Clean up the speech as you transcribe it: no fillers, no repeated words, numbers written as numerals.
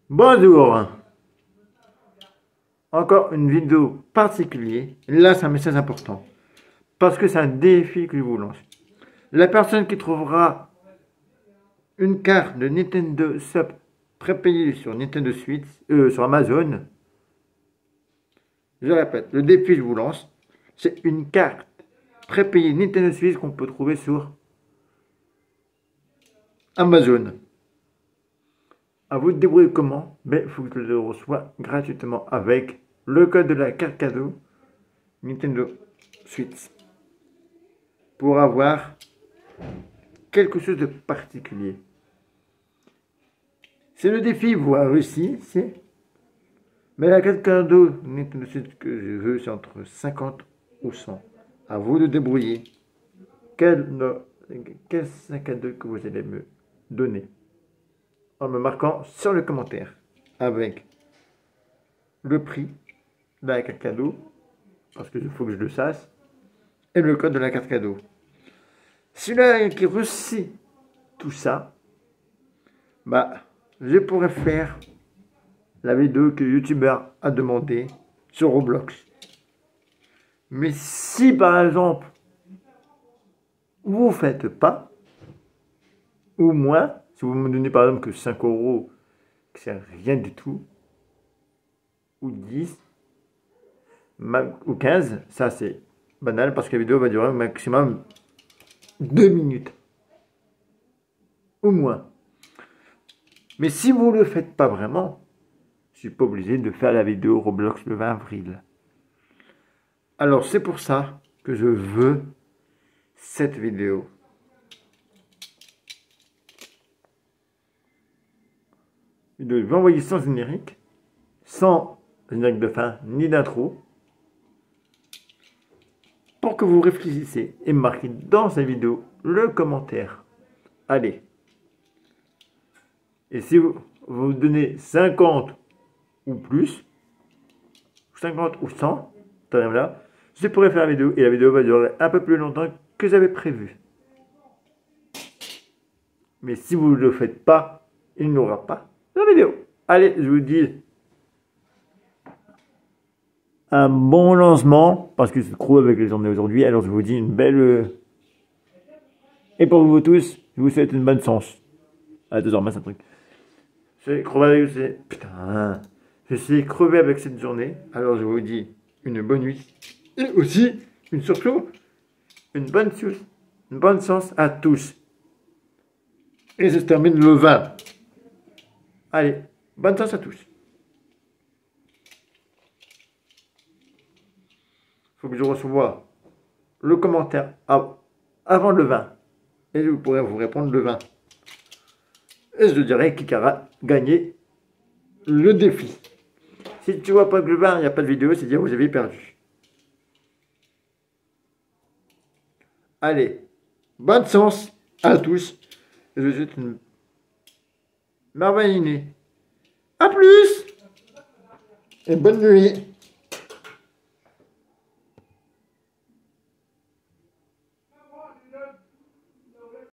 Bonjour, encore une vidéo particulière. Là, c'est un message important parce que c'est un défi que je vous lance. La personne qui trouvera une carte de Nintendo Switch prépayée sur Nintendo Switch, sur Amazon, je répète, le défi que je vous lance, c'est une carte prépayée Nintendo Switch qu'on peut trouver sur Amazon. À vous de débrouiller comment, mais il faut que je le reçois gratuitement avec le code de la carte cadeau Nintendo Switch pour avoir quelque chose de particulier. C'est le défi, vous avez réussi, c'est. Mais la carte cadeau Nintendo Switch que je veux, c'est entre 50 ou 100. À vous de débrouiller. Quel sac à dos que vous allez me donner en me marquant sur le commentaire avec le prix de la carte cadeau, parce qu'il faut que je le sache, et le code de la carte cadeau. Celui-là qui réussit tout ça, bah, je pourrais faire la vidéo que YouTuber a demandé sur Roblox. Mais si par exemple, vous ne faites pas, ou moins, si vous me donnez par exemple que 5 euros, que c'est rien du tout, ou 10, ou 15, ça c'est banal parce que la vidéo va durer au maximum 2 minutes, ou moins. Mais si vous ne le faites pas vraiment, je ne suis pas obligé de faire la vidéo Roblox le 20 avril. Alors c'est pour ça que je veux cette vidéo. Je vais envoyer sans générique de fin ni d'intro, pour que vous réfléchissiez et marquez dans cette vidéo le commentaire. Allez. Et si vous donnez 50 ou plus, 50 ou 100, là, je pourrais faire la vidéo et la vidéo va durer un peu plus longtemps que j'avais prévu. Mais si vous ne le faites pas, il n'y aura pas la vidéo. Allez, je vous dis un bon lancement, parce que c'est trop avec les journées aujourd'hui. Alors je vous dis une belle... Et pour vous tous, je vous souhaite une bonne chance. Ah, désormais, c'est un truc. C'est crevé, putain. Je suis crevé avec cette journée. Alors je vous dis une bonne nuit. Et aussi, surtout, une bonne chance à tous. Et ça se termine le 20. Allez, bonne chance à tous. Faut que je reçoive le commentaire avant le 20. Et je pourrai vous répondre le 20. Et je dirai qui aura gagné le défi. Si tu vois pas que le 20, il n'y a pas de vidéo, c'est dire que vous avez perdu. Allez, bonne chance à tous. Je vous souhaite une merveilleuse nuit. A plus et bonne nuit.